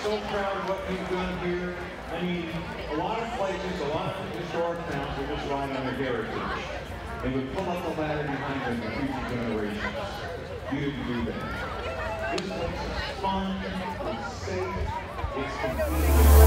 so proud of what you've done here. I mean, a lot of places, a lot of historic towns will just ride on their heritage. They would pull up the ladder behind them for future generations. You didn't do that. This place is fun, it's safe, it's complete.